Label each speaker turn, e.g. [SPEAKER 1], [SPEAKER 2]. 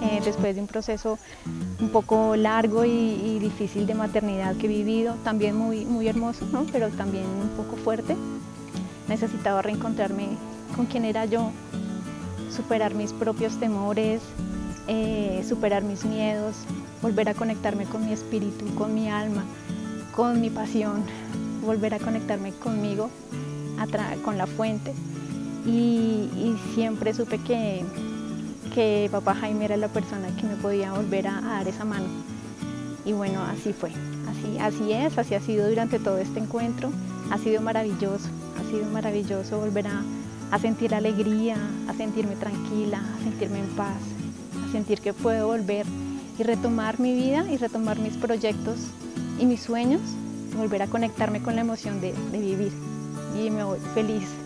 [SPEAKER 1] después de un proceso un poco largo y difícil de maternidad que he vivido, también muy hermoso, ¿no? Pero también un poco fuerte. Necesitaba reencontrarme con quién era yo, superar mis propios temores, superar mis miedos, volver a conectarme con mi espíritu, con mi alma, con mi pasión, volver a conectarme conmigo, con la fuente. Y siempre supe que papá Jaime era la persona que me podía volver a dar esa mano. Y bueno, así fue, así ha sido durante todo este encuentro. Ha sido maravilloso volver a sentir alegría, a sentirme tranquila, a sentirme en paz, a sentir que puedo volver y retomar mi vida y retomar mis proyectos y mis sueños, volver a conectarme con la emoción de vivir. Y me voy feliz